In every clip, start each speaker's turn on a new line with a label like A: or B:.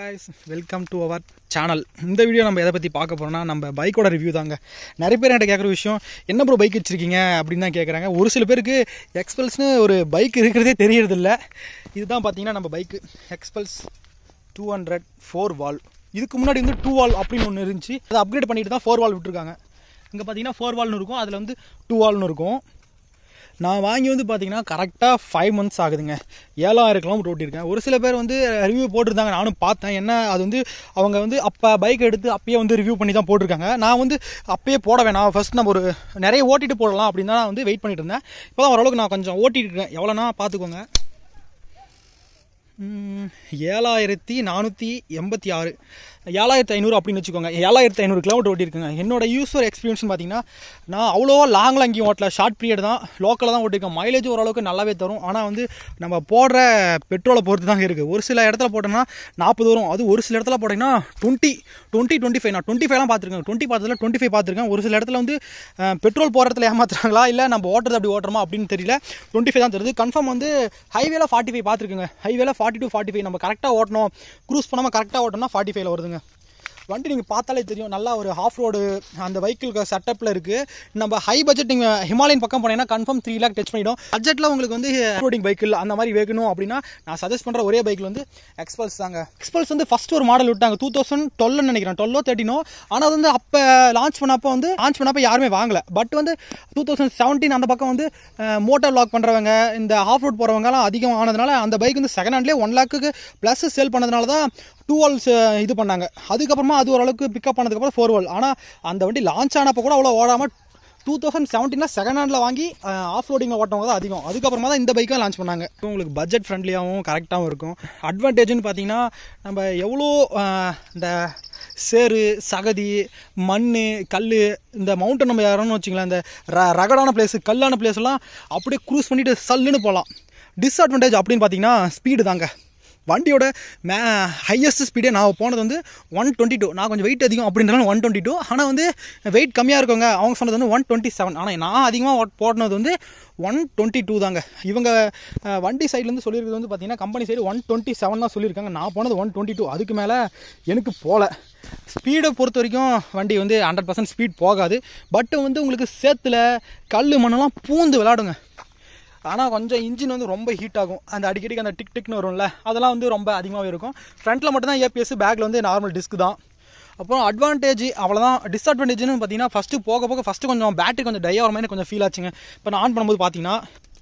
A: guys, welcome to our channel. இந்த video நம்ம எதை பற்றி பார்க்க போகிறோம்னா நம்ம பைக்கோட ரிவ்யூ தாங்க. நிறைய பேர் என்கிட்ட கேட்குற விஷயம் என்ன ப்ரோ பைக் வச்சுருக்கீங்க அப்படின்னு தான் கேட்குறாங்க. ஒரு சில பேருக்கு எக்ஸ்பல்ஸ்னு ஒரு பைக் இருக்கிறதே தெரியறதில்ல. இதுதான் பார்த்தீங்கன்னா நம்ம பைக்கு Xpulse 200 4 வால். இதுக்கு முன்னாடி வந்து 2 வால் அப்படின்னு ஒன்று இருந்துச்சு. அதை அப்கிரேட் பண்ணிட்டு தான் 4 வால் விட்டுருக்காங்க. இங்கே பார்த்தீங்கன்னா 4 வால்னு இருக்கும், அதில் வந்து 2 வால்னு இருக்கும். நான் வாங்கி வந்து பார்த்தீங்கன்னா கரெக்டாக 5 months ஆகுதுங்க. 7000 கிலோமீட்டர் ஓட்டியிருக்கேன். ஒரு சில பேர் வந்து ரிவ்யூ போட்டிருந்தாங்க, நானும் பார்த்தேன். என்ன அது வந்து அவங்க வந்து அப்போ பைக் எடுத்து அப்பயே வந்து ரிவ்யூ பண்ணி தான் போட்டிருக்காங்க. நான் வந்து அப்பயே போட வேணாம், ஃபர்ஸ்ட் நம்ம ஒரு நிறைய ஓட்டிட்டு போடலாம் அப்படின்னு தான் வந்து வெயிட் பண்ணிட்டு இருந்தேன். இப்போ தான் ஓரளவுக்கு நான் கொஞ்சம் ஓட்டிட்டு இருக்கேன். எவ்வளோனா பார்த்துக்கோங்க, 7486 7500 அப்படின்னு வச்சுக்கோங்க. 7500 கிலோமீட்டர் ஓட்டியிருக்குங்க. என்னோட யூஸர் எக்ஸ்பீரியன்ஸ்னு பார்த்தீங்கன்னா நான் அவ்வளோவா லாங்கில் அங்கேயும் ஓட்டல, ஷார்ட் பீரியட் தான், லோக்கலில் தான் ஓட்டிருக்கேன். மைலேஜ் ஓரளவுக்கு நல்லாவே தரும். ஆனால் வந்து நம்ம போடுற பெட்ரோலை பொறுத்து தான் இருக்குது. ஒரு சில இடத்துல போட்டோம்னா 40 வரும், அது ஒரு சில இடத்துல போட்டிங்கன்னா 20 25. நான் 25லாம் பார்த்துருக்கேன், 20 பார்த்ததில் 25 பார்த்துருக்கேன். ஒரு சில இடத்துல வந்து பெட்ரோல் போகிற இடத்துல ஏமாத்துறாங்களா இல்லை நம்ம ஓட்டுறது அப்படி ஓட்டுறோமா அப்படின்னு தெரியல. 25 தான் தெரியுது. கன்ஃபார்ம் வந்து ஹைவேல 45 பார்த்துருக்குங்க. ஹைவேல 40 to 45 நம்ம கரெக்டாக ஓட்டணும், க்ரூஸ் பண்ணாமல் கரெக்டாக ஓட்டணும்னா 45ல் வருதுங்க. வண்டி நீங்கள் பார்த்தாலே தெரியும், நல்லா ஒரு ஆஃப் ரோடு அந்த வெஹிக்கிள் செட்டப்பில் இருக்குது. நம்ம ஹை பட்ஜெட் நீங்கள் ஹிமாலயன் பக்கம் போனீங்கன்னா கன்ஃபார்ம் 3 lakh டச் பண்ணிடும். பட்ஜெட்டில் உங்களுக்கு வந்து ரோடிங் பைக்கில் அந்த மாதிரி வேணும் அப்படின்னா நான் சஜஸ்ட் பண்ணுற ஒரே பைக்கில் வந்து Xpulse தாங்க. Xpulse வந்து ஃபஸ்ட் ஒரு மாடல் விட்டாங்க 2012 நினைக்கிறேன், 12 13. ஆனால் அது வந்து அப்போ லான்ச் பண்ணப்போ யாருமே வாங்கலை. பட் வந்து 2017 அந்த பக்கம் வந்து மோட்டார் வ்ளாக் பண்ணுறவங்க, இந்த ஆஃப் ரோட் போகிறவங்கலாம் அதிகம் ஆனதுனால அந்த பைக் வந்து செகண்ட் ஹேண்ட்லேயே 1 lakh ப்ளஸ் சேல் பண்ணதுனால தான் 2 வால்ஸ் இது பண்ணாங்க. அதுக்கப்புறமா அது ஓரளவுக்கு பிக்கப் பண்ணதுக்கப்புறம் 4 வால். ஆனால் அந்த வண்டி லான்ச் ஆனப்போ கூட அவ்வளோ ஓடாமல் 2017 செகண்ட் ஹேண்டில் வாங்கி ஆஃப் ரோடிங்கில் ஓட்டவங்க தான் அதிகம். அதுக்கப்புறமா தான் இந்த பைக்காக லான்ச் பண்ணாங்க. உங்களுக்கு பட்ஜெட் ஃப்ரெண்ட்லியாகவும் கரெக்டாகவும் இருக்கும். அட்வான்டேஜ்னு பார்த்தீங்கன்னா நம்ம எவ்வளோ இந்த சேறு சகதி மண் கல் இந்த மவுண்டன் நம்ம யாரோன்னு வச்சிங்களேன், இந்த ரகடான பிளேஸு கல்லான பிளேஸ்லாம் அப்படியே க்ரூஸ் பண்ணிவிட்டு சல்லுன்னு போகலாம். டிஸ்அட்வான்டேஜ் அப்படின்னு பார்த்தீங்கன்னா ஸ்பீடு தாங்க. வண்டியோட ஹையஸ்ட் ஸ்பீடே நான் போனது வந்து 122. நான் கொஞ்சம் வெயிட் அதிகம் அப்படின்றனால 122. ஆனால் வந்து வெயிட் கம்மியாக இருக்கவங்க அவங்க சொன்னது வந்து 127. ஆனால் நான் அதிகமாக போனது வந்து 122 தாங்க. இவங்க வண்டி சைட்லேருந்து சொல்லியிருக்கிறது வந்து பார்த்தீங்கன்னா கம்பெனி சைடு 127 தான் சொல்லியிருக்காங்க. நான் போனது 122. அதுக்கு மேலே எனக்கு போகல. ஸ்பீடை பொறுத்த வரைக்கும் வண்டி வந்து 100% ஸ்பீட் போகாது. பட் வந்து உங்களுக்கு சேத்துல கல் மண்ணெல்லாம் பூந்து விளாடுங்க. ஆனால் கொஞ்சம் இன்ஜின் வந்து ரொம்ப ஹீட் ஆகும். அந்த அடிக்கடிக்கு அந்த டிக் டிக்னு வரும்ல, அதெல்லாம் வந்து ரொம்ப அதிகமாகவே இருக்கும். ஃப்ரண்ட்டில் மட்டும்தான் ABS, பேக்கில் வந்து நார்மல் டிஸ்க் தான். அப்புறம் அட்வான்டேஜ் அவ்வளோதான். டிஸ்அட்வான்டேஜ்னு பார்த்தீங்கன்னா ஃபஸ்ட்டு போக ஃபஸ்ட்டு கொஞ்சம் பேட்டரி கொஞ்சம் டை ஆகிற மாதிரி கொஞ்சம் ஃபீல் ஆச்சுங்க. இப்போ நான் ஆன் பண்ணும்போது பார்த்தீங்கன்னா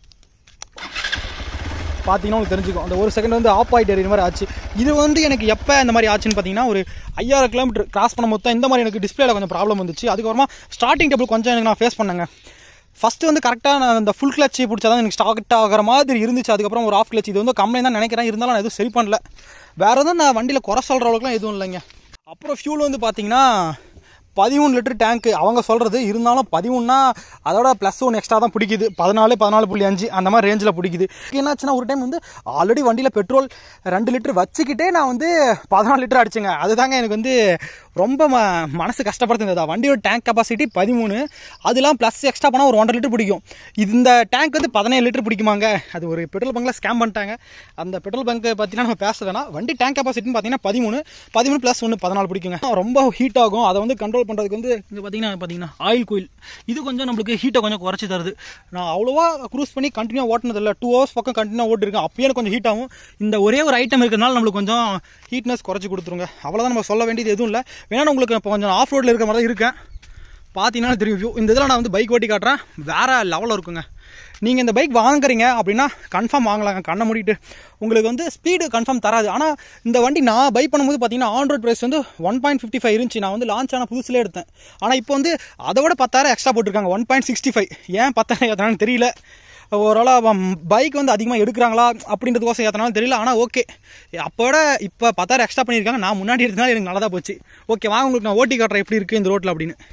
A: உங்களுக்கு தெரிஞ்சுக்கும், அந்த ஒரு செகண்ட் வந்து ஆஃப் ஆகிட்டு எறிகிற மாதிரி ஆச்சு. இது வந்து எனக்கு எப்போ இந்த மாதிரி ஆச்சுன்னு பார்த்தீங்கன்னா ஒரு 5000 கிலோமீட்டர் கிராஸ் பண்ண மொத்தம் இந்த மாதிரி எனக்கு டிஸ்பிளேல கொஞ்சம் ப்ராப்ளம் வந்துச்சு. அதுக்கப்புறமா ஸ்டார்டிங் டேபிள் கொஞ்சம் எனக்கு நான் ஃபேஸ் பண்ணேங்க. ஃபஸ்ட்டு வந்து கரெக்டாக நான் அந்த ஃபுல் கிளச்சு பிடிச்சா தான் எனக்கு ஸ்டார்ட் ஆகிற மாதிரி இருந்துச்சு. அதுக்கப்புறம் ஒரு ஆஃப் கிளச், இது வந்து கம்ப்ளைண்ட் தான் நினைக்கிறேன். இருந்தாலும் நான் எதுவும் சரி பண்ணல. வேறு எதுவும் நான் வண்டியில் குறை சொல்கிற அளவுக்குலாம் எதுவும் இல்லைங்க. அப்புறம் ஃபியூல் வந்து பார்த்தீங்கன்னா 13 லிட்டர் டேங்க்கு அவங்க சொல்கிறது. இருந்தாலும் 13னா அதோட ப்ளஸ் 1 எக்ஸ்ட்ரா தான் பிடிக்குது. 14.5 அந்த மாதிரி ரேஞ்சில் பிடிக்குது. என்னாச்சுன்னா ஒரு டைம் வந்து ஆல்ரெடி வண்டியில் பெட்ரோல் 2 லிட்டர் வச்சுக்கிட்டே நான் வந்து 14 லிட்டர் அடிச்சுங்க. அதுதாங்க எனக்கு வந்து ரொம்ப மனசு கஷ்டப்படுத்துனதா. வண்டியோட டேங்க் கெப்பாசிட்டி 13, அதெல்லாம் ப்ளஸ் எக்ஸ்ட்ரா போனால் ஒரு 1.5 லிட்டர் பிடிக்கும். இந்த டேங்க் வந்து 17 லிட்டர் பிடிக்குமாங்க. அது ஒரு பெட்ரோல் பங்கில் ஸ்கேம் பண்ணிட்டாங்க. அந்த பெட்ரோல் பங்க் பற்றினா நம்ம பேச வேணாம். வண்டி டேங்க் கெப்பாசிட்டின்னு பார்த்தீங்கன்னா 13 ப்ளஸ் 1 14 பிடிக்குங்க. ரொம்ப ஹீட் ஆகும். அதை வந்து கண்ட்ரோல் பண்ணுறதுக்கு வந்து இங்கே பார்த்தீங்கன்னா ஆயில் கோயில் இது கொஞ்சம் நம்மளுக்கு ஹீட்டை கொஞ்சம் குறைச்சி தருது. நான் அவ்வளோவா க்ரூஸ் பண்ணி கண்டினியூ ஓட்டினதில்லை. 2 hours பக்கம் கண்டினியூ ஓட்டிருக்கேன். அப்பயே கொஞ்சம் ஹீட் ஆகும். இந்த ஒரே ஒரு ஐட்டம் இருக்கிறதுனால நம்மளுக்கு கொஞ்சம் ஹீட்னஸ் குறைச்சி கொடுத்துருங்க. அவ்வளோதான், நம்ம சொல்ல வேண்டியது எதுவும் இல்லை. வேணா உங்களுக்கு இப்போ கொஞ்சம் ஆஃப் ரோடில் இருக்கிற மாதிரி தான் இருக்கேன். பார்த்தீங்கன்னா தெரியும். இந்த இதில் நான் வந்து பைக் ஓட்டி காட்டுறேன், வேறு லெவலில் இருக்குங்க. நீங்கள் இந்த பைக் வாங்குறீங்க அப்படின்னா கன்ஃபார்ம் வாங்கலாங்க, கண்ணை மூடிட்டு. உங்களுக்கு வந்து ஸ்பீடு கன்ஃபார்ம் தராது. ஆனால் இந்த வண்டி நான் பை பண்ணும்போது பார்த்தீங்கன்னா ஆன் ரோட் ப்ரைஸ் வந்து 1.55 இருந்துச்சு. நான் வந்து லான்ச் ஆன புதுசிலே எடுத்தேன். ஆனால் இப்போ வந்து அதை விட 10,000 எக்ஸ்ட்ரா போட்டிருக்காங்க, 1.65. ஏன் 10,000 ஏற்றினாலும் தெரியல. ஓரளவு பைக் வந்து அதிகமாக எடுக்கிறாங்களா அப்படின்றதுக்கோசம் ஏற்றினாலும் தெரியல. ஆனால் ஓகே, அப்போட இப்போ 10,000 எக்ஸ்ட்ரா பண்ணியிருக்காங்க. நான் முன்னாடி எடுத்தனால எனக்கு நல்லா தான் போச்சு. ஓகே வாங்க, உங்களுக்கு நான் ஓட்டி காட்டுறேன் எப்படி இருக்குது இந்த ரோட்டில் அப்படின்னு.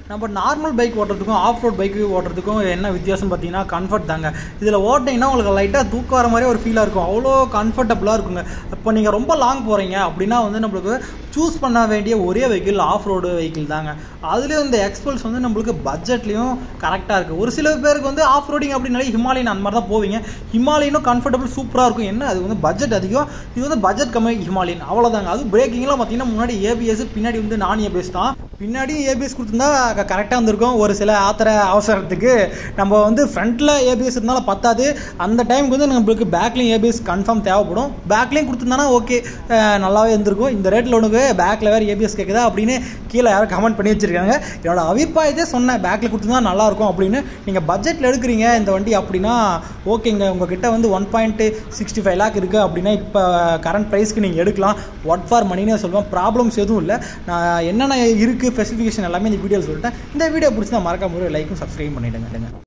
A: நம்ம நார்மல் பைக் ஓட்டுறதுக்கும் ஆஃப் ரோட் பைக்கு ஓட்டுறதுக்கும் என்ன வித்தியாசம் பார்த்தீங்கன்னா கம்ஃபர்ட் தாங்க. இதில் ஓட்டிங்கன்னா உங்களுக்கு லைட்டாக தூக்கம் வர மாதிரி ஒரு ஃபீலாக இருக்கும், அவ்வளோ கம்ஃபர்டபுளாக இருக்குங்க. இப்போ நீங்கள் ரொம்ப லாங் போகிறீங்க அப்படின்னா வந்து நம்மளுக்கு சூஸ் பண்ண வேண்டிய ஒரே வெஹிக்கிள் ஆஃப் ரோடு வெஹிக்கிள் தாங்க. அதுலேயும் இந்த எக்ஸ்பல்ஸ் வந்து நம்மளுக்கு பட்ஜெட்லேயும் கரெக்டாக இருக்குது. ஒரு சில பேருக்கு வந்து ஆஃப் ரோடிங் அப்படின்னாலே ஹிமாலயன் அந்த மாதிரி தான் போவீங்க. ஹிமாலயனும் கம்ஃபர்டபுள் சூப்பராக இருக்கும். என்ன அது வந்து பட்ஜெட் அதிகம், இது வந்து பட்ஜெட் கம்மி ஹிமாலயன், அவ்வளோதாங்க. அது பிரேக்கிங்லாம் பார்த்தீங்கன்னா முன்னாடி ஏபிஎஸ், பின்னாடி வந்து நான் ஏபிஎஸ் தான். பின்னாடியும் ஏபிஎஸ் கொடுத்துருந்தா கரெக்டாக இருந்திருக்கும். ஒரு சில அவசரத்துக்கு நம்ம வந்து ஃப்ரண்ட்டில் ஏபிஎஸ் இருந்தாலும் பத்தாது, அந்த டைமுக்கு வந்து நம்மளுக்கு பேக்லேயும் ஏபிஎஸ் கன்ஃபார்ம் தேவைப்படும். பேக்லேயும் கொடுத்துருந்தானா ஓகே, நல்லாவே இருந்திருக்கும். இந்த ரேட்டில் உனக்கு பேக்கில் வேறு ஏபிஎஸ் கேட்குதா அப்படின்னு கீழே யாரும் கமெண்ட் பண்ணி வச்சுருக்காங்க. என்னோட அபிப்பிராயத்தை சொன்னேன், பேக்கில் கொடுத்துருந்தா நல்லாயிருக்கும் அப்படின்னு. நீங்கள் பட்ஜெட்டில் எடுக்கிறீங்க இந்த வண்டி அப்படின்னா ஓகேங்க. உங்ககிட்ட வந்து 1.65 lakh இருக்குது அப்படின்னா இப்போ கரண்ட் ப்ரைஸ்க்கு நீங்கள் எடுக்கலாம். வாட் ஃபார் மணின்னு சொல்லுவேன், ப்ராப்ளம்ஸ் எதுவும் இல்லை. நான் என்னென்ன இருக்குது ஸ்பெசிஃபிகேஷன் எல்லாமே இந்த வீடியோவில் சொல்லிட்டேன். இந்த வீடியோ பிடிச்சிருந்தா மறக்காம லைக்கும் சப்ஸ்கிரைப் பண்ணிவிடுங்க.